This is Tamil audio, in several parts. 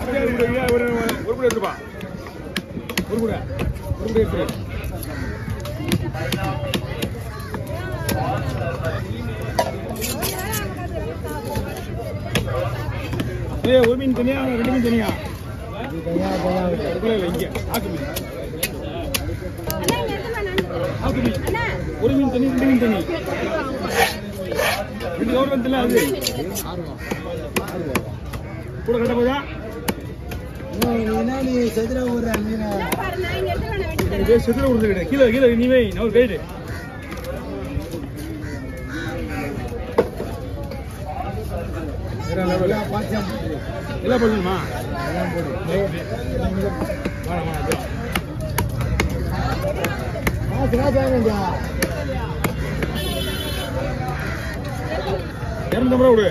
ஒரு கூட எடுத்துப்பா. ஒரு கூட எடுத்து. ஒரு மீன் தனியா, 2 மீன் தனியா. இங்க ஆக்கு மீன். ஒரு மீன் தனி, 2 மீன் தனி. 2 கவர் வந்து அது கூட கட்ட போதா? நீ செதுர ஊர் மீன் செதுர ஊர் கிடையாது. கீழே கீழே நீ வை, நான் ஒரு கைடு. எல்லாம் போடணுமா? இரநூத்தம்பது ரூபா விடு.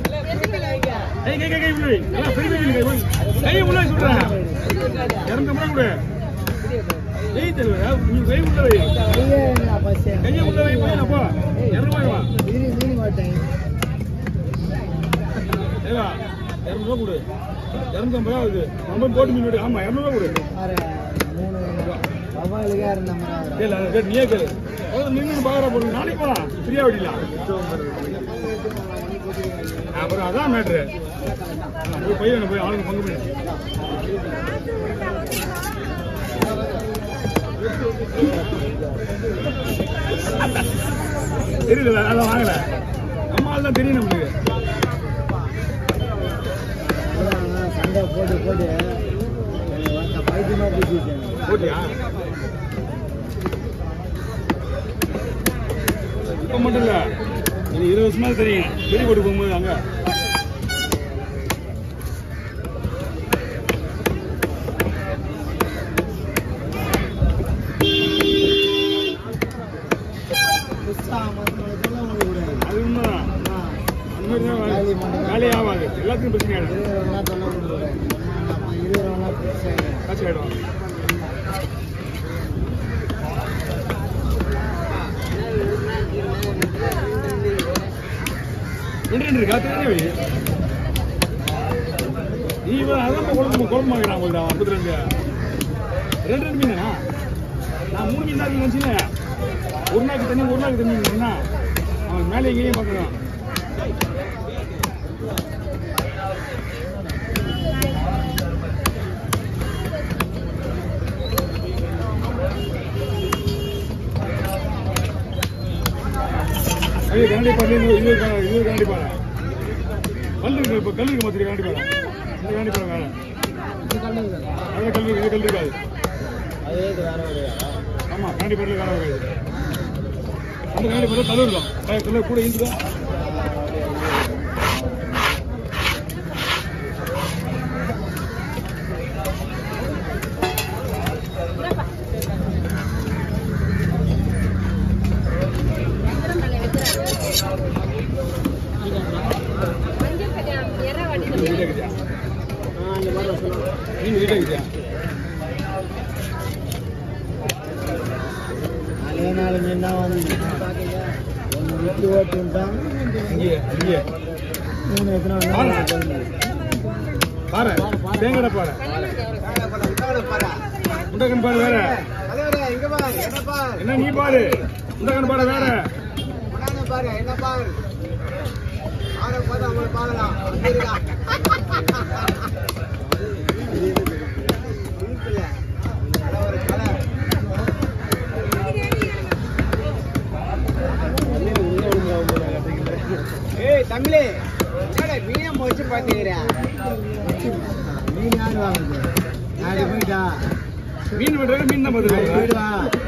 கை உள்ள கையை உள்ள சொல்றேன். 250 ரூபா விடு. கை தெரியல, கை உள்ள வை. கையை உள்ள வை. அப்போ 200 ரூபாய் வா. 200 ரூபா கொடு. 250 ரூபா ஆகுது. நம்ம போட்டு மீன் விடு. ஆமா 200 ரூபா கொடு. நீயே கேளு. மீன் பாக்குறா போடு. நாளைக்கு போலாம். ஃப்ரீயா விடலாம். அப்புறம் அதான் மேட்ரு. பையன் போய் ஆளுக்கு பங்கு பண்ணி தெரியல. அதான் வாங்கல. நம்ம ஆள் தான் தெரியும் நம்மளுக்கு. போட்டியா? இப்ப மட்டும் இல்ல, இது 20 வருஷமா தெரியும். பெரிய போட்டு போகும்போது அங்க அது உண்மைதான். வேலையே ஆகாது. எல்லாத்துக்கும் பிரச்சனை ஆயிடும். காசு ஆயிடும். ரெண்டு இருக்கா? தெரியும். இவன் அதான் குழம்பு வாங்குறான். 52 2 மீனா? நான் 3 மீன் தான் நினைச்சேன். ஒரு நாளைக்கு தண்ணி அவன் மேலே எங்கேயும் பார்க்குறான். கரண்டி பாரு. இது கரண்டி பாரு. கல்லுக்கு இப்போ கல்லுக்கு மாத்திரி கரண்டி பாரு. இந்த கரண்டி பாரு வேற. அதே கல் இருக்காது. ஆமா கரண்டி பாருல வேற இருக்காது. அந்த கரண்டி பாரு கல்லு இருக்கும். கல்லு கூட இருந்துடும். தேங்கடை பாரு. முண்டகன் பாரு வேற. என்ன நீ பாரு. முண்டகன் பாரு வேற. என்ன பாரு. தமிழே மீன் வச்சு பாத்துக்கிறேன். மீன் யாரு வாங்குது? நாளை போயிட்டா மீன் விடுறாங்க. மீன் தான் பார்த்துருக்கா.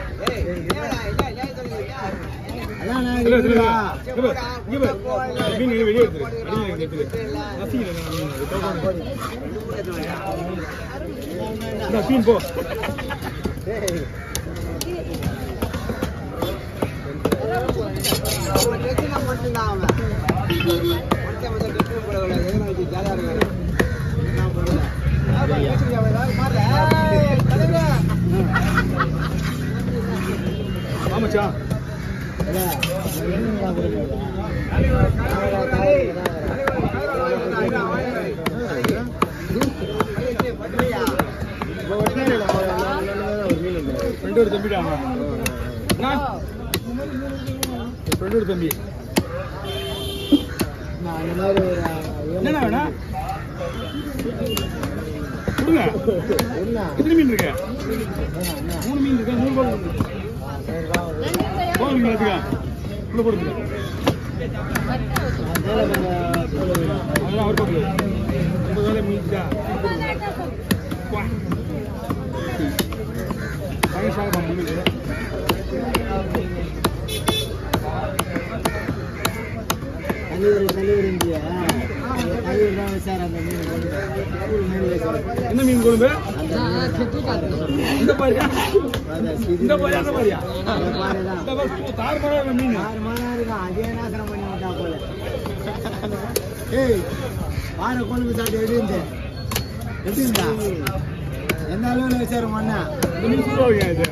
மீன் வெளியே எடுத்து மீன் போ. மட்டும்தான் அவன் ஆமாச்சா. ஃப்ரெண்டோட தம்பிடாமா ஃப்ரெண்டோட தம்பி நான் இந்த மாதிரி ஒரு என்னண்ணா வேணா கொடுங்க என்ன எத்தனை மீன் இருக்கு 3 மீன் இருக்கு 3 ரூபாய் போதும் எடுத்துக்க உள்ள போடுங்க அதெல்லாம் அவர் போட்டு 50 வேலை மீன்டா வாங்க சாப்பிட முடியுது தலைவர் இந்தியா தலைவர் தான் வச்சார் அந்த மீன் என்ன மீன் கொழும்பு இந்த பாரியா இந்த பாரியா அந்த பாரியா தாறுமாறான மீன் இருக்கும் அதே நாசனம் பண்ணி விட்டா போல ஏய் பாறை கொழும்பு சாப்பிட்டு எப்படிந்தா எந்த அளவில் வச்சாரு மண்ணா இந்த மீன் சூடாக இது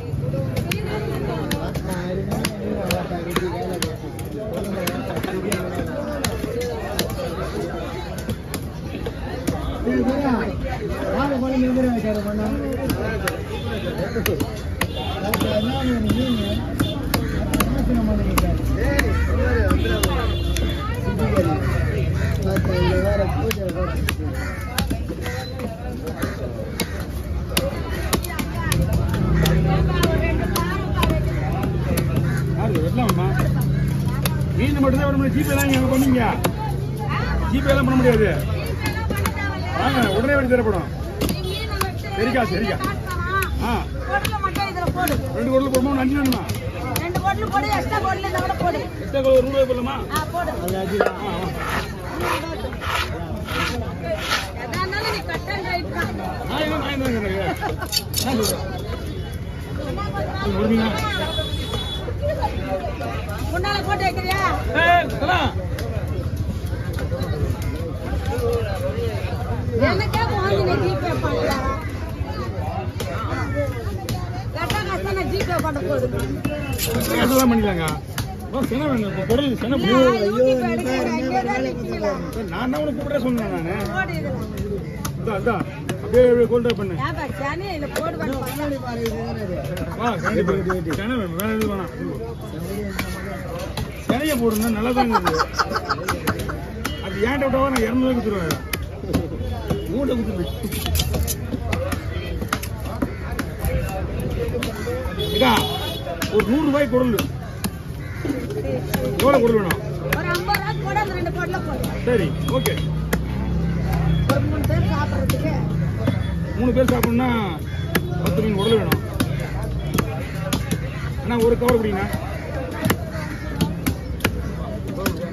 பாறை கொழும்பு எப்படி வச்சாரு மண்ணா மீன் மட்டும் தான் பண்ண ஜிபே தான் எங்க பண்ணீங்க ஜிபே எல்லாம் பண்ண முடியாது வாங்க உடனே வெடி தரப்படும் சரிக்கா சரிக்கா ஆ 2 கோடில் போடுமா 5 வேணுமா 2 கோடில் போடு எக்ஸ்ட்ரா கோடில் இந்த கூட போடு எக்ஸ்ட்ரா கோடில் 1 ரூபாய் போடலாமா போடு எதானாலும் நீ கட்டன் ரைட் தான் நான் என்ன வாங்கிடுறேன் நான் சொல்றேன் முன்னால போட்டு வைக்கிறியா எனக்கே வாங்கி நீ ஜிபே பண்ணல கட்டா கஷ்டம் ஜிபே பண்ண போடுங்க அதெல்லாம் பண்ணிடலாங்க சென வேணும் இப்போ பொருள் சென நான் தான் உனக்கு கூப்பிட சொன்னேன் நான் அதான் அப்படியே கோல்டா பண்ணு வா கண்டிப்பா சென வேணும் வேற எதுவும் வேணாம் செனையை போடுங்க நல்லா தாங்க அது ஏன்ட்ட விட்டவா நான் 200 கொடுத்துருவேன் மூட்டை கொடுத்துருவேன் இதா ஒரு 100 ரூபாய் பொருள் எவ்வளவு பொருள் வேணும் ஒரு 50 ரூபாய் போடு அந்த 2 பொருளை போடு சரி ஓகே ஒரு 3 பேர் சாப்பிடுறதுக்கு 3 பேர் சாப்பிடணும்னா 10 மீன் உடல் வேணும் அண்ணா ஒரு கவர் பிடிங்கண்ணா